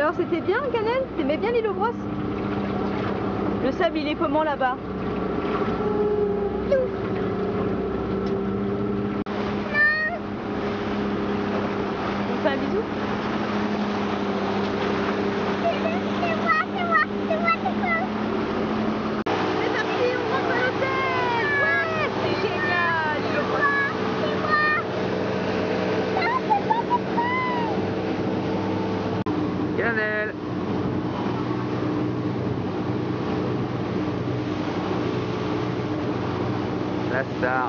Alors c'était bien, Canel? T'aimais bien l'île aux brosses? Le sable il est comment là-bas? On fait un bisou? C'est parti, on rentre à l'hôtel! Ouais, c'est génial! l'île aux brosses. Canel. La star.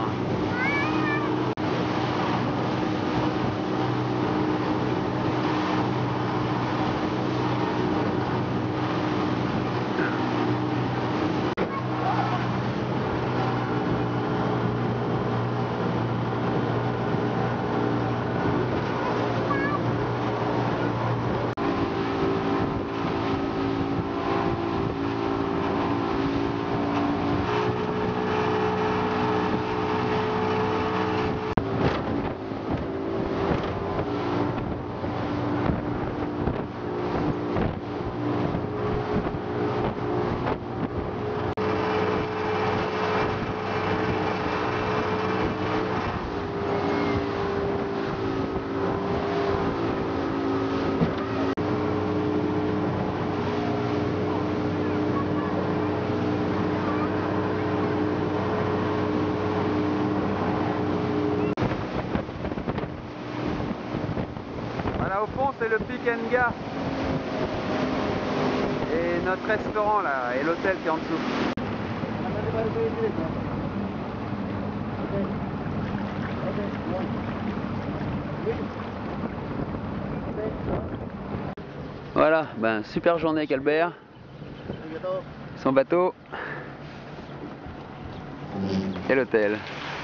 Voilà, au fond c'est le Pick and Ga et notre restaurant là et l'hôtel qui est en dessous. Voilà, ben super journée avec Albert, son bateau et l'hôtel.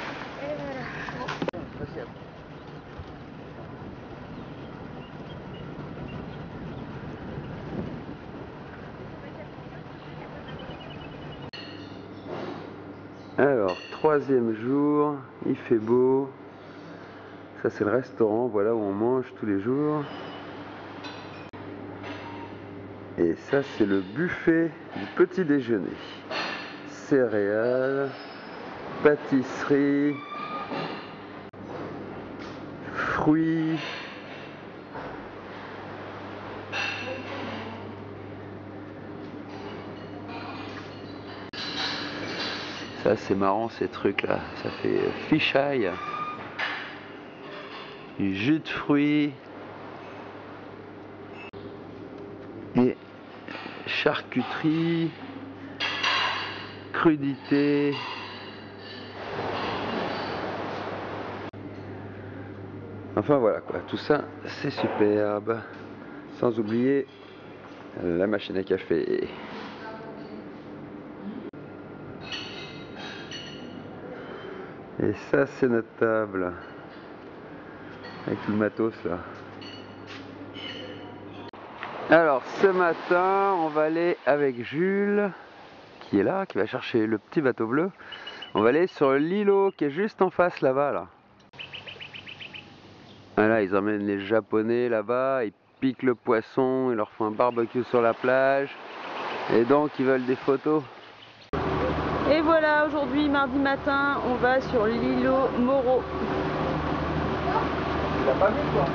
Alors, troisième jour, il fait beau. Ça c'est le restaurant, voilà où on mange tous les jours. Et ça c'est le buffet du petit déjeuner. Céréales, pâtisserie, fruits. Ça c'est marrant ces trucs là, ça fait fish eye, du jus de fruits et charcuterie, crudité. Enfin voilà quoi, tout ça c'est superbe. Sans oublier la machine à café. Et ça c'est notre table. Avec tout le matos là. Alors ce matin on va aller avec Jules qui est là, qui va chercher le petit bateau bleu. On va aller sur l'îlot qui est juste en face là-bas là. Voilà, ils emmènent les Japonais là-bas, ils piquent le poisson, ils leur font un barbecue sur la plage. Et donc ils veulent des photos. Et voilà, aujourd'hui, mardi matin, on va sur l'îlot Moreau. Tu l'as pas vu toi?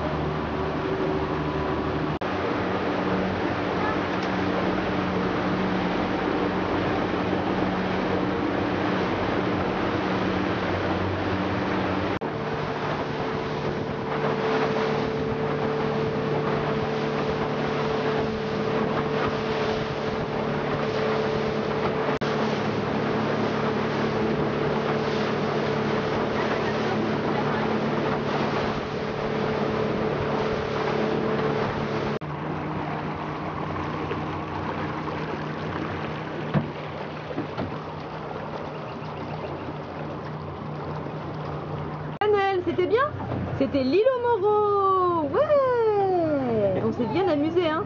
C'était bien? C'était l'îlot Moreau. Ouais, on s'est bien amusé, hein.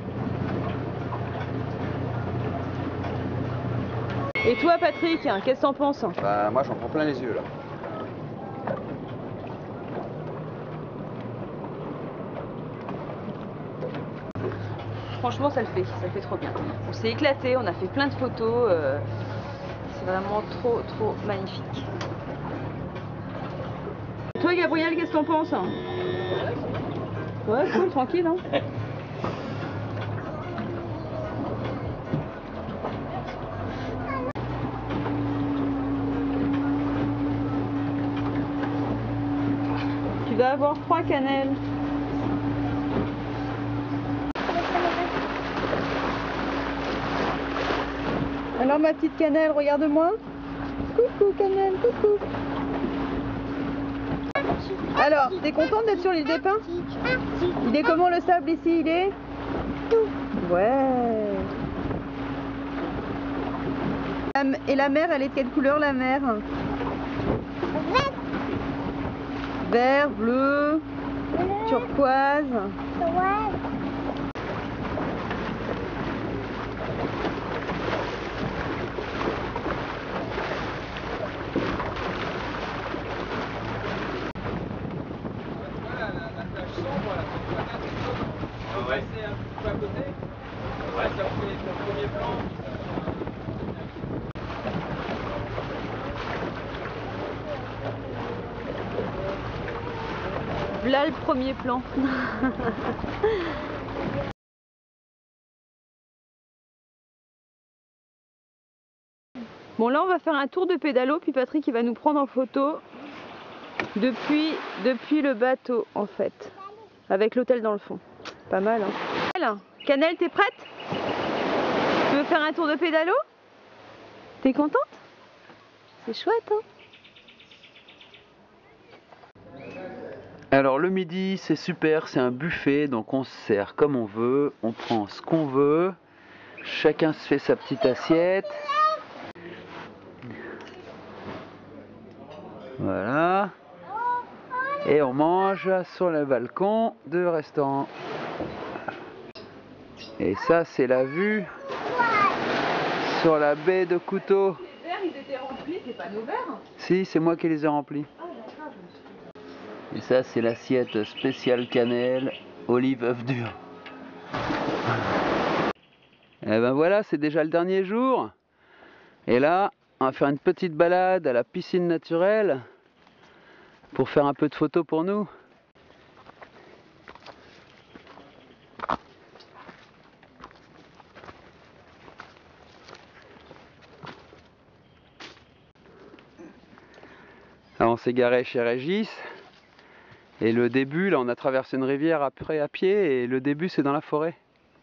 Et toi, Patrick, qu'est-ce que t'en penses? Bah moi j'en prends plein les yeux là. franchement ça le fait trop bien. On s'est éclaté, on a fait plein de photos, c'est vraiment trop magnifique. Et toi Gabriel, qu'est-ce que t'en penses? Ouais, cool, tranquille hein. Tu vas avoir froid, Cannelle. Alors ma petite Cannelle, regarde-moi. Coucou Cannelle, coucou. Alors, t'es contente d'être sur l'île des Pins? Il est comment le sable ici? Il est tout. Ouais. Et la mer, elle est de quelle couleur la mer? Vert. Vert, bleu, turquoise. Ouais. Ouais. C'est un petit peu à côté. Ouais, ça fait le premier plan. Là le premier plan. Bon là on va faire un tour de pédalo, puis Patrick il va nous prendre en photo depuis le bateau en fait. Avec l'hôtel dans le fond. Pas mal hein. Cannelle, t'es prête? Tu veux faire un tour de pédalo? T'es contente? C'est chouette hein. Alors le midi c'est super, c'est un buffet, donc on se sert comme on veut, on prend ce qu'on veut, chacun se fait sa petite assiette. Voilà. Et on mange sur le balcon de restaurant. Et ça c'est la vue sur la baie de Couteau. Les verres ils étaient remplis, c'est pas nos verres? Si, c'est moi qui les ai remplis. Et ça c'est l'assiette spéciale cannelle, olive, œuf dur. Et ben voilà, c'est déjà le dernier jour. Et là, on va faire une petite balade à la piscine naturelle pour faire un peu de photos pour nous. Alors on s'est garé chez Régis. Et le début, là on a traversé une rivière après à pied et le début c'est dans la forêt.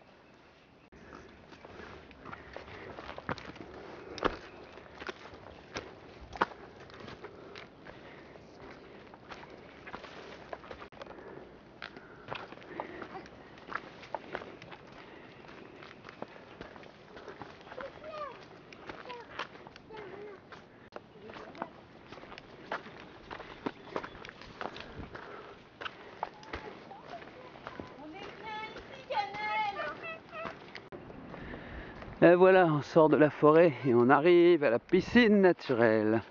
Et voilà, on sort de la forêt et on arrive à la piscine naturelle.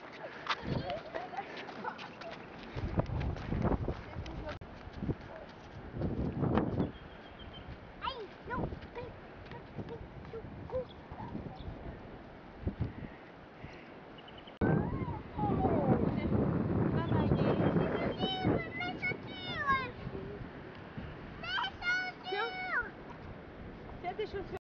Tiens tes chaussures.